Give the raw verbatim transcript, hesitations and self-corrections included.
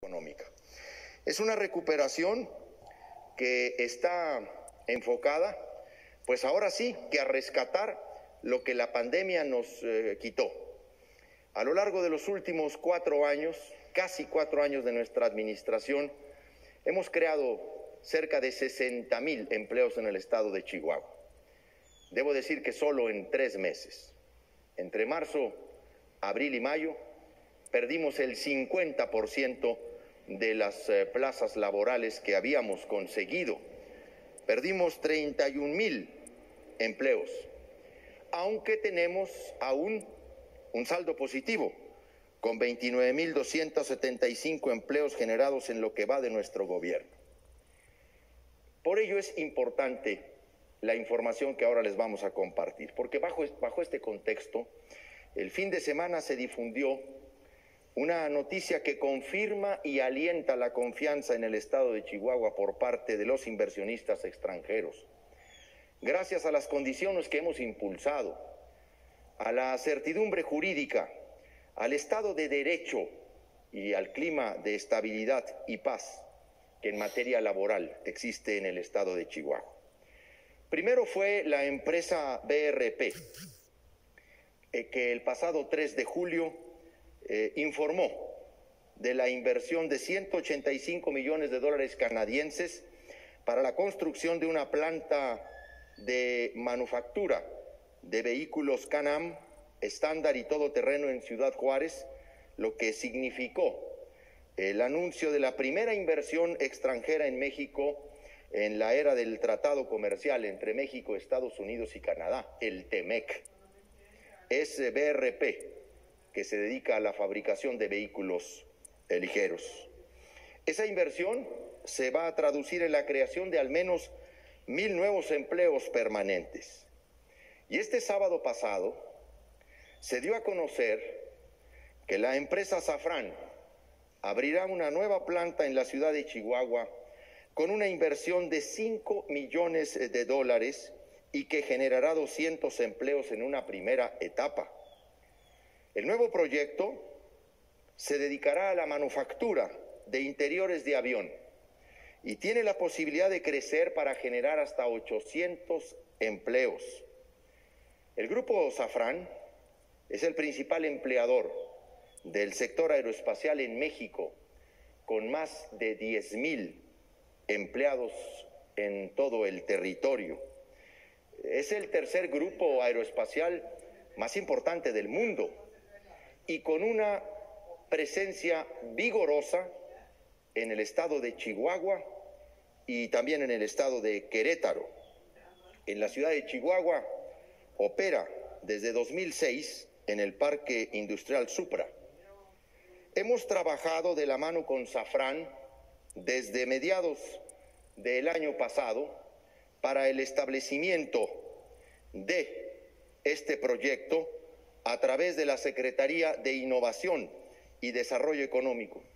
económica. Es una recuperación que está enfocada, pues ahora sí, que a rescatar lo que la pandemia nos eh, quitó. A lo largo de los últimos cuatro años, casi cuatro años de nuestra administración, hemos creado cerca de sesenta mil empleos en el estado de Chihuahua. Debo decir que solo en tres meses, entre marzo, abril y mayo, perdimos el cincuenta por ciento de las eh, plazas laborales que habíamos conseguido. Perdimos treinta y un mil empleos, aunque tenemos aún un saldo positivo, con veintinueve mil doscientos setenta y cinco empleos generados en lo que va de nuestro gobierno. Por ello es importante la información que ahora les vamos a compartir, porque bajo, bajo este contexto, el fin de semana se difundió una noticia que confirma y alienta la confianza en el estado de Chihuahua por parte de los inversionistas extranjeros. Gracias a las condiciones que hemos impulsado, a la certidumbre jurídica, al Estado de Derecho y al clima de estabilidad y paz que en materia laboral existe en el estado de Chihuahua. Primero fue la empresa B R P, eh, que el pasado tres de julio eh, informó de la inversión de ciento ochenta y cinco millones de dólares canadienses para la construcción de una planta de manufactura de vehículos Can-Am estándar y todoterreno en Ciudad Juárez, lo que significó el anuncio de la primera inversión extranjera en México en la era del tratado comercial entre México, Estados Unidos y Canadá, el TEMEC. Es B R P, que se dedica a la fabricación de vehículos ligeros. Esa inversión se va a traducir en la creación de al menos mil nuevos empleos permanentes. Y este sábado pasado se dio a conocer que la empresa Safran abrirá una nueva planta en la ciudad de Chihuahua con una inversión de cinco millones de dólares y que generará doscientos empleos en una primera etapa. El nuevo proyecto se dedicará a la manufactura de interiores de avión y tiene la posibilidad de crecer para generar hasta ochocientos empleos. El grupo Safran es el principal empleador del sector aeroespacial en México, con más de diez mil empleados en todo el territorio. Es el tercer grupo aeroespacial más importante del mundo y con una presencia vigorosa en el estado de Chihuahua y también en el estado de Querétaro. En la ciudad de Chihuahua opera desde dos mil seis en el Parque Industrial Supra. Hemos trabajado de la mano con Safran desde mediados del año pasado para el establecimiento de este proyecto a través de la Secretaría de Innovación y Desarrollo Económico.